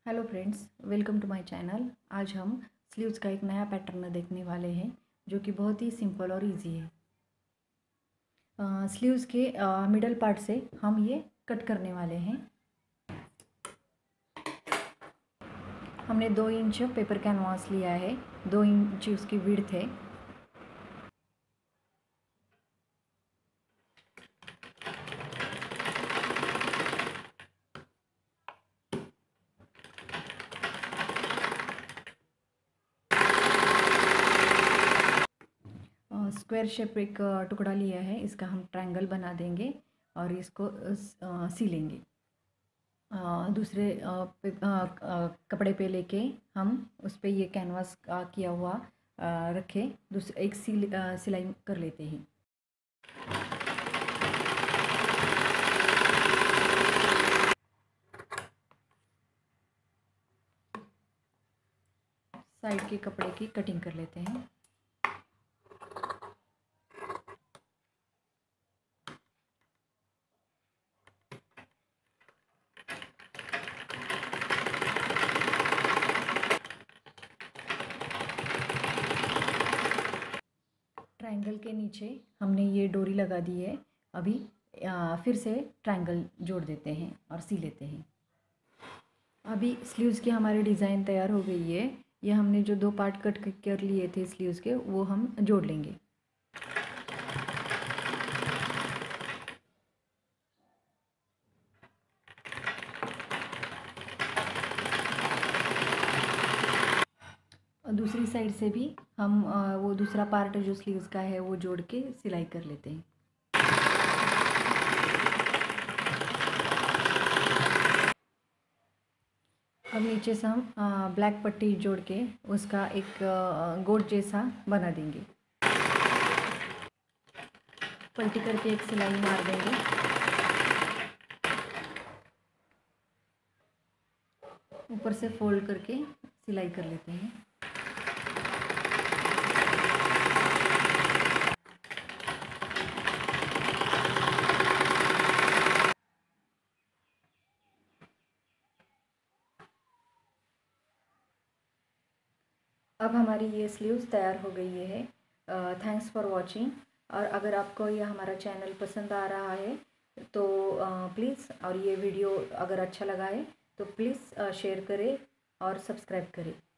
Hello friends, welcome to my channel. आज हम sleeves का एक नया पैटर्न देखने वाले हैं जो कि बहुत ही सिंपल और इजी है। स्लीव्स के मिडल पार्ट से हम ये कट करने वाले हैं। हमने 2 इंच पेपर कैनवास लिया है, 2 इंच उसकी विड्थ है। स्क्वायर शेप एक टुकड़ा लिया है, इसका हम ट्रायंगल बना देंगे और इसको सिलेंगे। दूसरे कपड़े पे लेके हम उस पे ये कैनवास का किया हुआ रखे दूसरे एक सिलाई कर लेते हैं। साइड के कपड़े की कटिंग कर लेते हैं। ट्रायंगल के नीचे हमने ये डोरी लगा दी है। अभी फिर से ट्रायंगल जोड़ देते हैं और सी लेते हैं। अभी स्लीव्स की हमारी डिज़ाइन तैयार हो गई है। ये हमने जो 2 पार्ट कट कर लिए थे स्लीव्स के, वो हम जोड़ लेंगे। दूसरी साइड से भी हम वो दूसरा पार्ट जो स्लीव्स का है वो जोड़ के सिलाई कर लेते हैं। अब नीचे से हम ब्लैक पट्टी जोड़ के उसका एक गोट जैसा बना देंगे। पलटी करके एक सिलाई मार देंगे। ऊपर से फोल्ड करके सिलाई कर लेते हैं। अब हमारी ये स्लीव्स तैयार हो गई है। Thanks for watching. और अगर आपको ये हमारा चैनल पसंद आ रहा है तो प्लीज़, और ये वीडियो अगर अच्छा लगा है तो प्लीज़ शेयर करें और सब्सक्राइब करें।